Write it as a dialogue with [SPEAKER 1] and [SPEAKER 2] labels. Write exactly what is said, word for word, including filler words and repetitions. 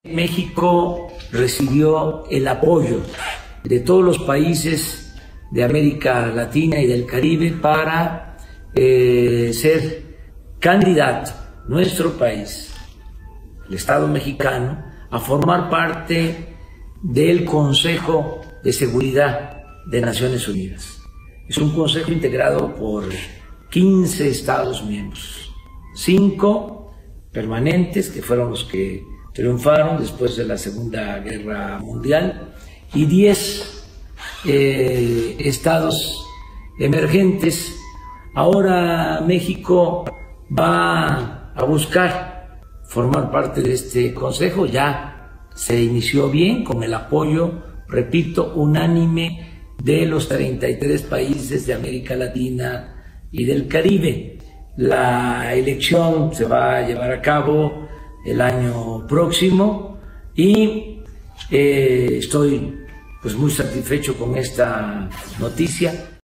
[SPEAKER 1] México recibió el apoyo de todos los países de América Latina y del Caribe para eh, ser candidato, nuestro país, el Estado mexicano, a formar parte del Consejo de Seguridad de Naciones Unidas. Es un consejo integrado por quince Estados miembros, cinco permanentes, que fueron los que triunfaron después de la Segunda Guerra Mundial, y diez eh, estados emergentes. Ahora México va a buscar formar parte de este consejo. Ya se inició bien con el apoyo, repito, unánime de los treinta y tres países de América Latina y del Caribe. La elección se va a llevar a cabo el año próximo y eh, estoy pues muy satisfecho con esta noticia.